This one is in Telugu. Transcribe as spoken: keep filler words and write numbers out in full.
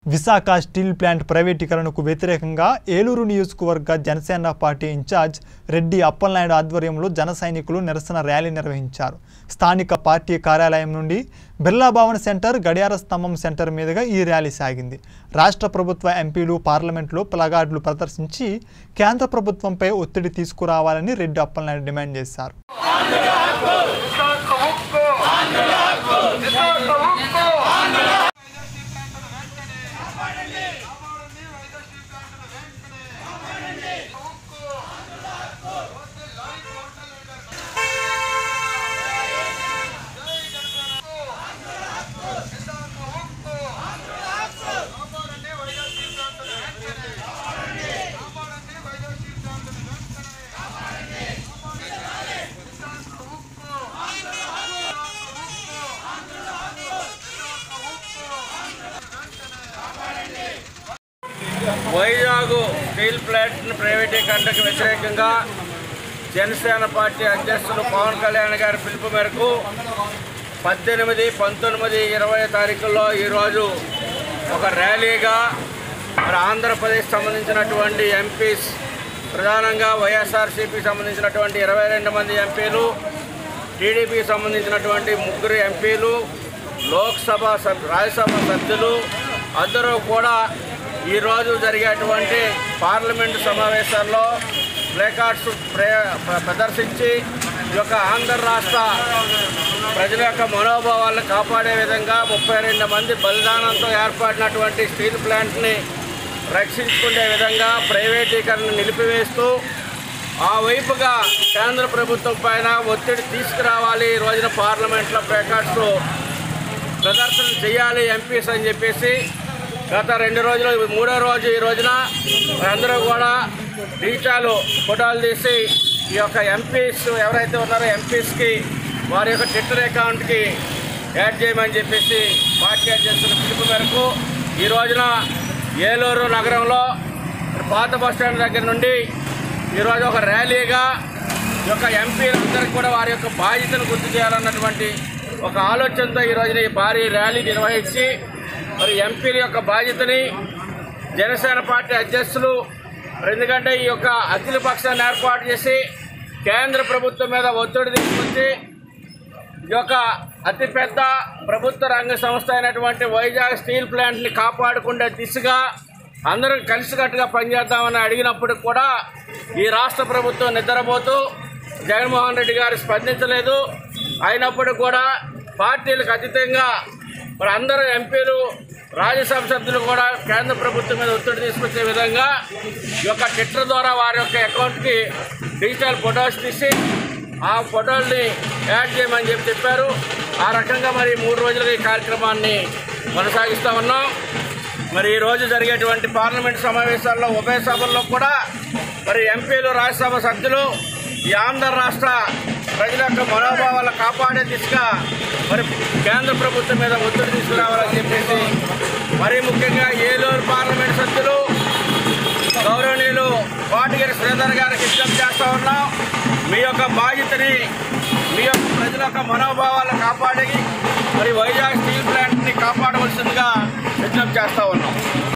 విశాఖ స్టీల్ ప్లాంట్ ప్రైవేటీకరణకు వ్యతిరేకంగా ఏలూరు నియోజకవర్గ జనసేన పార్టీ ఇన్ఛార్జ్ రెడ్డి అప్పలనాయుడు ఆధ్వర్యంలో జన సైనికులు నిరసన ర్యాలీ నిర్వహించారు. స్థానిక పార్టీ కార్యాలయం నుండి బిర్లా భవన్ సెంటర్, గడియార స్తంభం సెంటర్ మీదుగా ఈ ర్యాలీ సాగింది. రాష్ట్ర ప్రభుత్వ ఎంపీలు పార్లమెంట్లో ప్లగార్డులు ప్రదర్శించి కేంద్ర ప్రభుత్వంపై ఒత్తిడి తీసుకురావాలని రెడ్డి అప్పలనాయుడు డిమాండ్ చేశారు. వైజాగ్ స్టీల్ ప్లాంట్ ప్రైవేటీకరణకు వ్యతిరేకంగా జనసేన పార్టీ అధ్యక్షులు పవన్ కళ్యాణ్ గారి పిలుపు మేరకు పద్దెనిమిది పంతొమ్మిది ఇరవై తారీఖుల్లో ఈరోజు ఒక ర్యాలీగా మరి ఆంధ్రప్రదేశ్ సంబంధించినటువంటి ఎంపీస్, ప్రధానంగా వైఎస్ఆర్సీపీకి సంబంధించినటువంటి ఇరవై రెండు మంది ఎంపీలు, టీడీపీకి సంబంధించినటువంటి ముగ్గురు ఎంపీలు, లోక్సభ సభ్ రాజ్యసభ సభ్యులు అందరూ కూడా ఈరోజు జరిగేటువంటి పార్లమెంటు సమావేశాల్లో ప్లేకార్డ్స్ ప్రదర్శించి ఈ యొక్క ఆంధ్ర రాష్ట్ర ప్రజల యొక్క మనోభావాలను కాపాడే విధంగా ముప్పై రెండు మంది బలిదానంతో ఏర్పడినటువంటి స్టీల్ ప్లాంట్ని రక్షించుకునే విధంగా ప్రైవేటీకరణ నిలిపివేస్తూ ఆ వైపుగా కేంద్ర ప్రభుత్వం పైన ఒత్తిడి తీసుకురావాలి, ఈ రోజున పార్లమెంట్లో ప్లేకార్డ్స్ ప్రదర్శన చేయాలి ఎంపీస్ అని చెప్పేసి గత రెండు రోజులు మూడో రోజు ఈ రోజున అందరూ కూడా డిజిటల్ ఫోటోలు తీసి ఈ యొక్క ఎంపీస్ ఎవరైతే ఉన్నారో ఎంపీస్కి వారి యొక్క ట్విట్టర్ అకౌంట్కి యాడ్ చేయమని చెప్పేసి పార్టీ అధ్యక్షుల పిలుపు మేరకు ఈ రోజున ఏలూరు నగరంలో పాత బస్టాండ్ దగ్గర నుండి ఈరోజు ఒక ర్యాలీగా ఈ యొక్క ఎంపీలందరికీ కూడా వారి యొక్క బాధ్యతను గుర్తు చేయాలన్నటువంటి ఒక ఆలోచనతో ఈ రోజున ఈ భారీ ర్యాలీ నిర్వహించి మరి ఎంపీల యొక్క బాధ్యతని జనసేన పార్టీ అధ్యక్షులు, ఎందుకంటే ఈ యొక్క అఖిల పక్షాన్ని ఏర్పాటు చేసి కేంద్ర ప్రభుత్వం మీద ఒత్తిడి తీసుకొచ్చి ఈ యొక్క అతిపెద్ద ప్రభుత్వ రంగ సంస్థ అయినటువంటి వైజాగ్ స్టీల్ ప్లాంట్ని కాపాడుకునే దిశగా అందరం కలిసికట్టుగా పనిచేద్దామని అడిగినప్పుడు కూడా ఈ రాష్ట్ర ప్రభుత్వం నిద్రపోతూ జగన్మోహన్ రెడ్డి గారు స్పందించలేదు. అయినప్పుడు కూడా పార్టీలకు అతీతంగా మరి అందరూ ఎంపీలు, రాజ్యసభ సభ్యులు కూడా కేంద్ర ప్రభుత్వం మీద ఒత్తిడి తీసుకొచ్చే విధంగా ఈ యొక్క ట్విట్టర్ ద్వారా వారి యొక్క అకౌంట్కి డిజిటల్ ఫొటోస్ తీసి ఆ ఫోటోల్ని యాడ్ చేయమని చెప్పి చెప్పారు. ఆ రకంగా మరి మూడు రోజులుగా ఈ కార్యక్రమాన్ని కొనసాగిస్తూ ఉన్నాం. మరి ఈరోజు జరిగేటువంటి పార్లమెంట్ సమావేశాల్లో ఉభయ సభల్లో కూడా మరి ఎంపీలు, రాజ్యసభ సభ్యులు ఈ ఆంధ్ర రాష్ట్ర ప్రజల యొక్క మనోభావాలను కాపాడే దిశగా మరి కేంద్ర ప్రభుత్వం మీద ఒత్తిడి తీసుకురావాలని చెప్పేసి మరీ ముఖ్యంగా ఏలూరు పార్లమెంట్ సభ్యులు గౌరవనీయులు కోటగిరి శ్రీధర్ గారికి విజ్ఞప్తి చేస్తూ ఉన్నాం. మీ యొక్క బాధ్యతని, మీ యొక్క ప్రజల యొక్క మనోభావాలను కాపాడి మరి వైజాగ్ స్టీల్ ప్లాంట్ని కాపాడవలసిందిగా విజ్ఞప్తి చేస్తూ ఉన్నాం.